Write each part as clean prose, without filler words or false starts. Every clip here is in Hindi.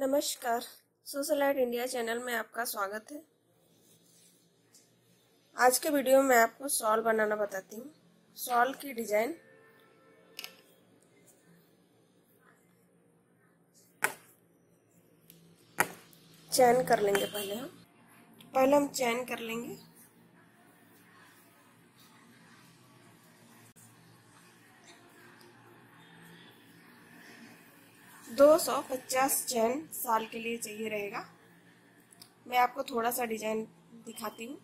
नमस्कार। सोशलाइट इंडिया चैनल में आपका स्वागत है। आज के वीडियो में मैं आपको शॉल बनाना बताती हूँ। शॉल की डिजाइन चैन कर लेंगे। पहले हम चैन कर लेंगे। दो 150 चैन शॉल के लिए चाहिए रहेगा। मैं आपको थोड़ा सा डिजाइन दिखाती हूँ।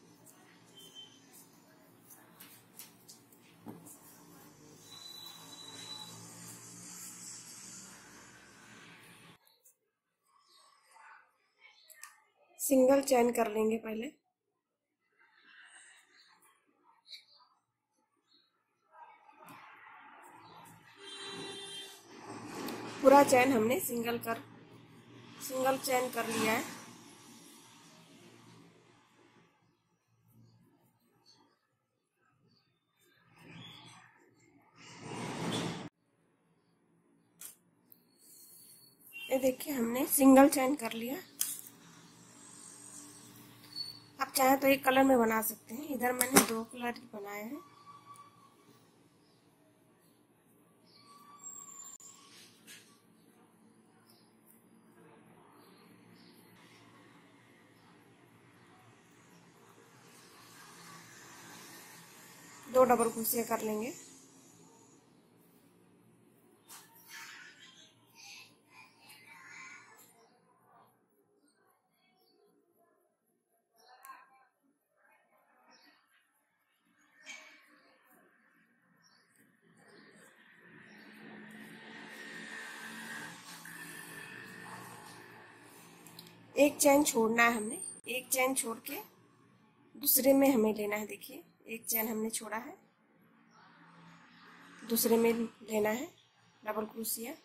सिंगल चैन कर लेंगे पहले। पूरा चैन हमने सिंगल चैन कर लिया है। ये देखिए हमने सिंगल चैन कर लिया। आप चाहे तो एक कलर में बना सकते हैं। इधर मैंने 2 कलर बनाए हैं। दो डबल क्रोशिया कर लेंगे। एक चैन छोड़ना है हमने। एक चैन छोड़ के दूसरे में हमें लेना है। देखिए एक चैन हमने छोड़ा है, दूसरे में लेना है डबल क्रोशिया।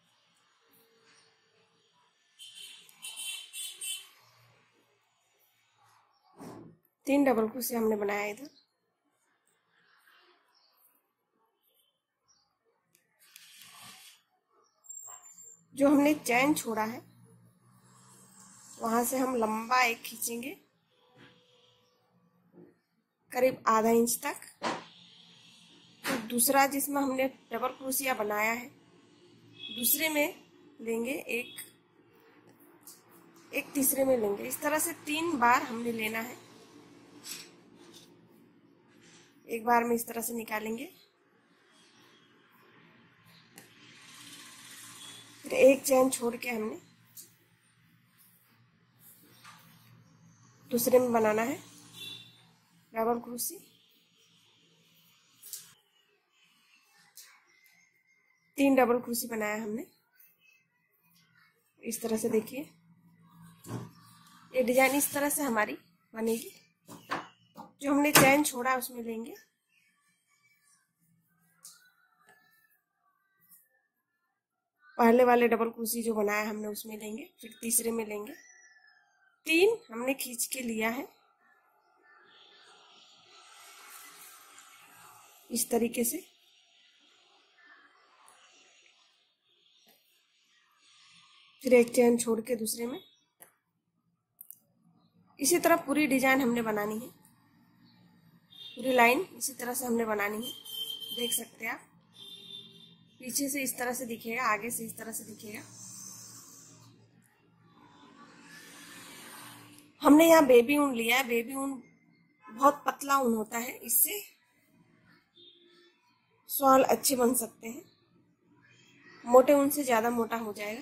तीन डबल क्रोशिया हमने बनाया इधर। जो हमने चैन छोड़ा है वहां से हम लंबा एक खींचेंगे करीब आधा इंच तक। तो दूसरा जिसमें हमने डबल क्रोशिया बनाया है दूसरे में लेंगे, एक तीसरे में लेंगे। इस तरह से 3 बार हमने लेना है। एक बार में इस तरह से निकालेंगे, फिर एक चैन छोड़ के हमने दूसरे में बनाना है डबल क्रोशिया। 3 डबल क्रोशिया बनाया हमने। इस तरह से देखिए ये डिजाइन इस तरह से हमारी बनेगी। जो हमने चैन छोड़ा उसमें लेंगे, पहले वाले डबल क्रोशिया जो बनाया हमने उसमें लेंगे, फिर तीसरे में लेंगे। 3 हमने खींच के लिया है इस तरीके से। फिर एक चैन छोड़ के दूसरे में। इसी तरह पूरी डिजाइन हमने बनानी है। पूरी लाइन इसी तरह से हमने बनानी है। देख सकते हैं आप, पीछे से इस तरह से दिखेगा, आगे से इस तरह से दिखेगा। हमने यहाँ बेबी ऊन लिया है। बेबी ऊन बहुत पतला ऊन होता है, इससे शॉल अच्छे बन सकते हैं। मोटे ऊन से ज्यादा मोटा हो जाएगा।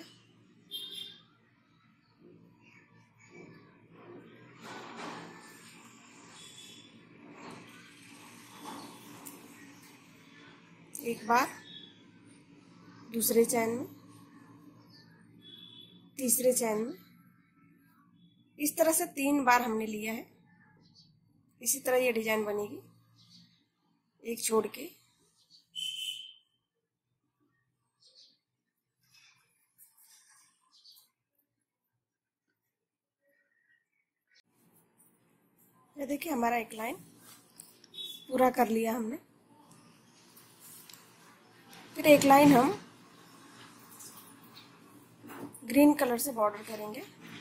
एक बार दूसरे चैन में, तीसरे चैन में, इस तरह से 3 बार हमने लिया है। इसी तरह ये डिजाइन बनेगी एक छोड़ के। ये देखिए हमारा एक लाइन पूरा कर लिया हमने। फिर एक लाइन हम ग्रीन कलर से बॉर्डर करेंगे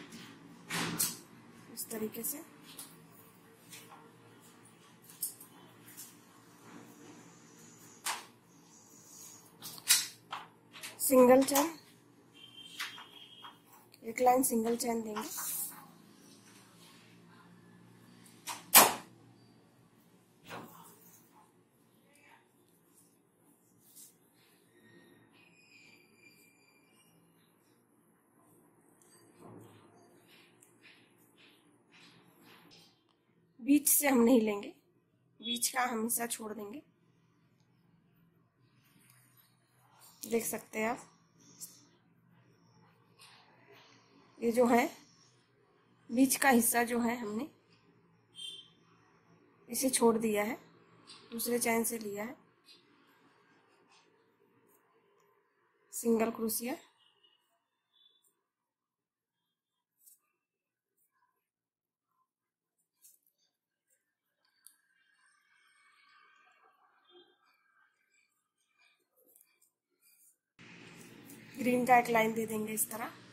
इस तरीके से। सिंगल चैन, एक लाइन सिंगल चैन देंगे। बीच से हम नहीं लेंगे, बीच का हमेशा छोड़ देंगे। देख सकते हैं आप, ये जो है बीच का हिस्सा जो है हमने इसे छोड़ दिया है, दूसरे चैन से लिया है। सिंगल क्रोशिया, ग्रीन का एक लाइन दे देंगे इस तरह।